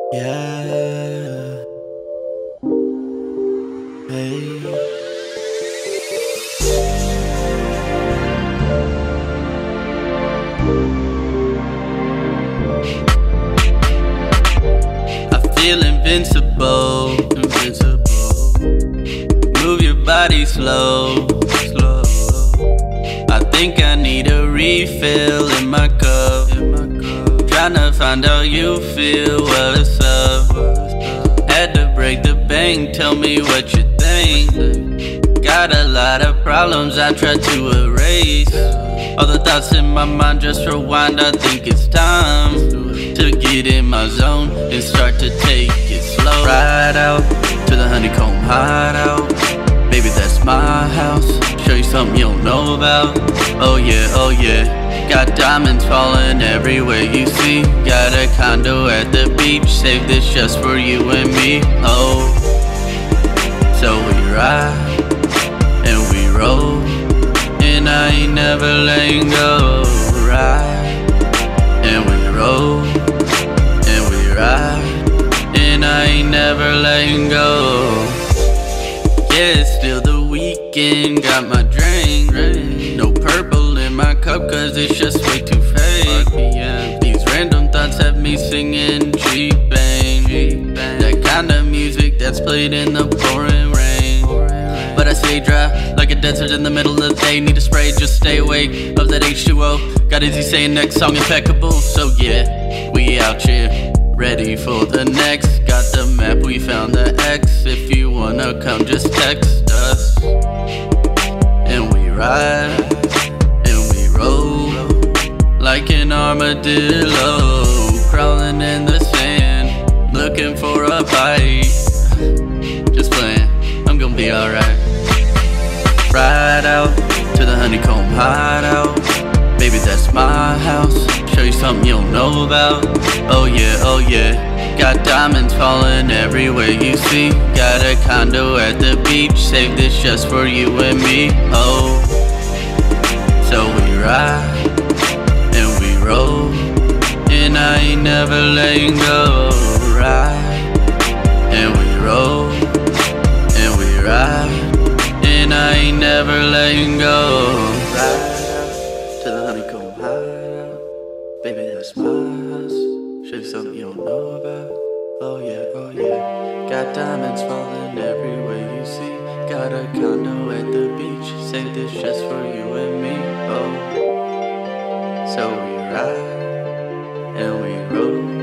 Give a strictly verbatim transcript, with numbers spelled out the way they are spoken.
Yeah, hey. I feel invincible, invincible. Move your body slow, slow. I think I need a refill in my cup, in my cup. Tryna find how you feel, what's up? Had to break the bank, tell me what you think. Got a lot of problems I try to erase. All the thoughts in my mind just rewind. I think it's time to get in my zone and start to take it slow. Ride out to the honeycomb hideout. Baby, that's my house. Show you something you don't know about. Oh yeah, oh yeah. Got diamonds falling everywhere you see. Got a condo at the beach. Save this just for you and me. Oh, so we ride and we roll, and I ain't never letting go. Ride and we roll, and we ride, and I ain't never letting go. Yeah, it's still the weekend, got my drink. No purple in my cup cause it's just way too fake. These random thoughts have me singing G-Bang. That kind of music that's played in the pouring rain. But I stay dry, like a desert in the middle of the day. Need a spray, just stay awake of that H two O. Got Izzy saying next song impeccable. So yeah, we out here, ready for the next. Got the map, we found the X. If you wanna come, just text us. And we ride, and we roll, like an armadillo. Crawling in the sand, looking for a bite. Just playing, I'm gonna be alright. Ride out to the honeycomb hideout. Baby, that's my house. Show you something you don't know about. Oh yeah, oh yeah. Got diamonds falling everywhere you see. Got a condo at the beach. Save this just for you and me. Oh, so we ride and we roll, and I ain't never letting go. Ride and we roll, and we ride, and I ain't never letting go. Ride to the honeycomb hideout. Baby, that's my house. Show you something you don't know about. Oh yeah, oh yeah. Got diamonds falling everywhere you see. Got a condo at the beach. Save this just for you and me. Oh, so we ride and we roll,